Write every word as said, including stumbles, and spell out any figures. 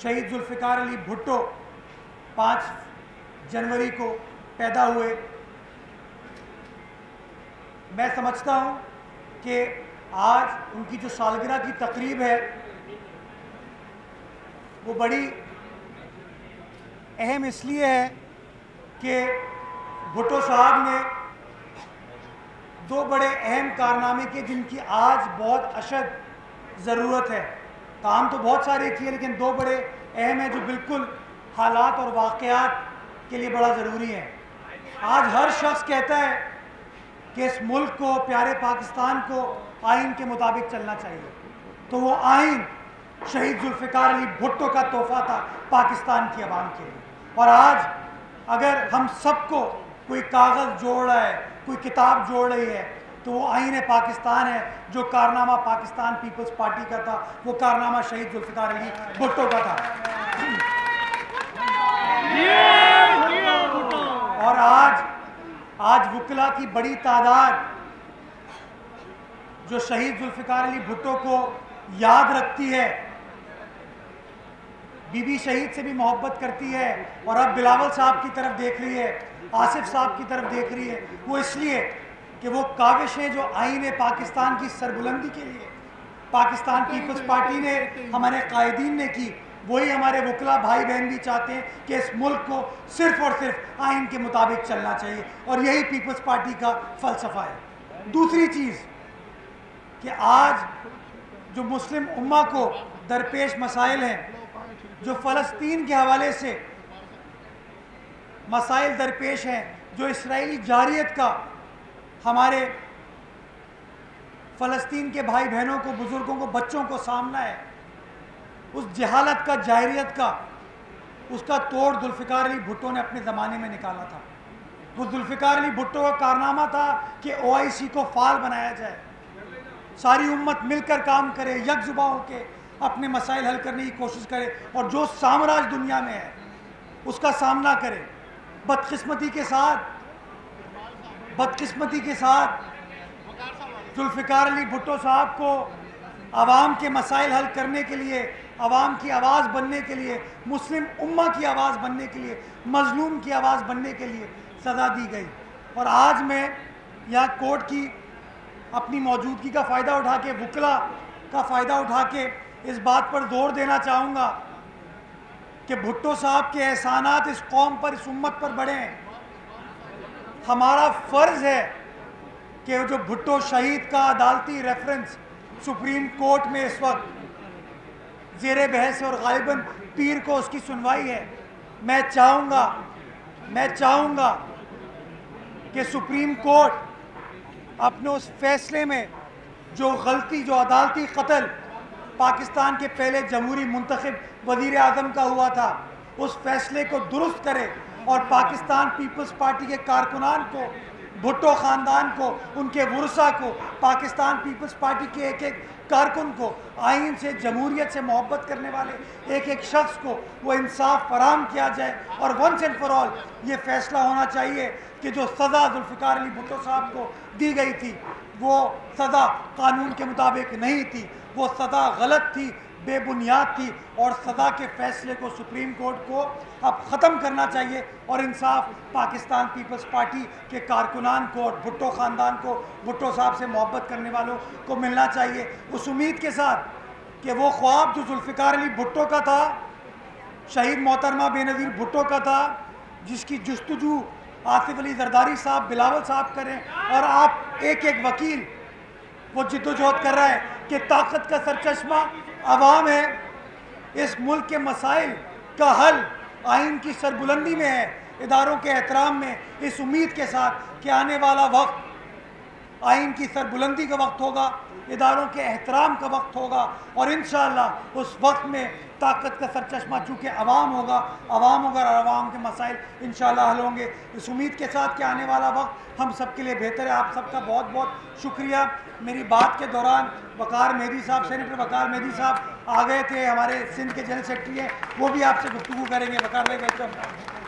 शहीद जुल्फ़िकार अली भुट्टो पाँच जनवरी को पैदा हुए। मैं समझता हूँ कि आज उनकी जो सालगिरह की तकरीब है वो बड़ी अहम इसलिए है कि भुट्टो साहब ने दो बड़े अहम कारनामे किए जिनकी आज बहुत अशद ज़रूरत है। काम तो बहुत सारे किए लेकिन दो बड़े अहम हैं जो बिल्कुल हालात और वाक़यात के लिए बड़ा ज़रूरी है। आज हर शख्स कहता है कि इस मुल्क को, प्यारे पाकिस्तान को आइन के मुताबिक चलना चाहिए, तो वो आइन शहीद जुल्फ़िकार अली भुट्टो का तोहफ़ा था पाकिस्तान की आवाम के लिए। और आज अगर हम सबको कोई कागज़ जोड़ रहा है, कोई किताब जोड़ रही है, तो वो आइन पाकिस्तान है। जो कारनामा पाकिस्तान पीपल्स पार्टी का था वो कारनामा शहीद जुल्फ़िकार अली भुट्टो का था। और आज आज वकला की बड़ी तादाद जो शहीद जुल्फ़िकार अली भुट्टो को याद रखती है, बीबी शहीद से भी मोहब्बत करती है और अब बिलावल साहब की तरफ देख रही है, आसिफ साहब की तरफ देख रही है, वो इसलिए कि वो काविशें जो आईन पाकिस्तान की सरबुलंदी के लिए पाकिस्तान पीपल्स पार्टी ने, हमारे कायदीन ने की, वही हमारे वकला भाई बहन भी चाहते हैं कि इस मुल्क को सिर्फ़ और सिर्फ आइन के मुताबिक चलना चाहिए। और यही पीपल्स पार्टी का फ़लसफ़ा है। दूसरी चीज़ कि आज जो मुस्लिम उम्मा को दरपेश मसाइल हैं, जो फ़लस्तीन के हवाले से मसाइल दरपेश हैं, जो इसराइली जारियत का हमारे फ़लस्तीन के भाई बहनों को, बुज़ुर्गों को, बच्चों को सामना है, उस जहालत का, जाहिरियत का, उसका तोड़ जुल्फ़िकार अली भुट्टो ने अपने ज़माने में निकाला था। वो जुल्फ़िकार अली भुट्टो का कारनामा था कि ओ आई सी को फ़ाल बनाया जाए, सारी उम्मत मिलकर काम करे, यकजुबा होकर अपने मसाइल हल करने की कोशिश करे और जो साम्राज्य दुनिया में है उसका सामना करे। बदकिस्मती के साथ बदकिस्मती के साथ जुल्फ़िकार अली भुट्टो साहब को आवाम के मसाइल हल करने के लिए, आवाम की आवाज़ बनने के लिए, मुस्लिम उम्मा की आवाज़ बनने के लिए, मजलूम की आवाज़ बनने के लिए सज़ा दी गई। और आज मैं यहाँ कोर्ट की अपनी मौजूदगी का फ़ायदा उठा के, वकला का फ़ायदा उठा के इस बात पर जोर देना चाहूँगा कि भुट्टो साहब के एहसानात इस कौम पर, इस उम्मत पर बड़े हैं। हमारा फ़र्ज़ है कि जो भुट्टो शहीद का अदालती रेफरेंस सुप्रीम कोर्ट में इस वक्त ज़ेरे बहस है और गालिबन पीर को उसकी सुनवाई है, मैं चाहूँगा मैं चाहूँगा कि सुप्रीम कोर्ट अपने उस फैसले में जो गलती, जो अदालती कत्ल पाकिस्तान के पहले जमहूरी मुंतखब वज़ीर आज़म का हुआ था, उस फैसले को दुरुस्त करे और पाकिस्तान पीपल्स पार्टी के कारकुनान को, भुट्टो ख़ानदान को, उनके वुरसा को, पाकिस्तान पीपल्स पार्टी के एक एक कारकुन को, आइन से, जमहूरियत से मोहब्बत करने वाले एक एक शख्स को वो इंसाफ फराहम किया जाए। और वंस एंड फॉर ऑल ये फ़ैसला होना चाहिए कि जो सज़ा जुल्फ़िकार अली भुट्टो साहब को दी गई थी वो सज़ा कानून के मुताबिक नहीं थी, वो सज़ा गलत थी, बेबुनियाद थी और सज़ा के फ़ैसले को सुप्रीम कोर्ट को अब ख़त्म करना चाहिए और इंसाफ पाकिस्तान पीपल्स पार्टी के कारकुनान को और भुट्टो ख़ानदान को, भुट्टो साहब से मोहब्बत करने वालों को मिलना चाहिए। उस उम्मीद के साथ कि वो ख्वाब जो जुल्फ़िकार अली भुट्टो का था, शहीद मोहतरमा बेनज़ीर भुट्टो का था, जिसकी जुस्तजू आसिफ अली ज़रदारी साहब, बिलावल साहब करें और आप एक एक वकील वो जिद्दोजहद कर रहा है कि ताकत का सरचश्मा अवाम है। इस मुल्क के मसाइल का हल आइन की सरबुलंदी में है, इदारों के एहतराम में, इस उम्मीद के साथ कि आने वाला वक्त आइन की सरबुलंदी का वक्त होगा, इदारों के एहतराम का वक्त होगा और इंशाअल्लाह उस वक्त में ताकत का सरचश्मा चूँकि अवाम होगा, अवाम होगा और अवाम के मसाइल इंशाअल्लाह हल होंगे। इस उम्मीद के साथ कि आने वाला वक्त हम सब के लिए बेहतर है। आप सबका बहुत बहुत शुक्रिया। मेरी बात के दौरान वकार मेहदी साहब, सेनेटर वकार मेहदी साहब आ गए थे, हमारे सिंध के जनरल सेक्रेटरी हैं, वो भी आपसे गुफ्तगू करेंगे। वकार भाई, वेलकम।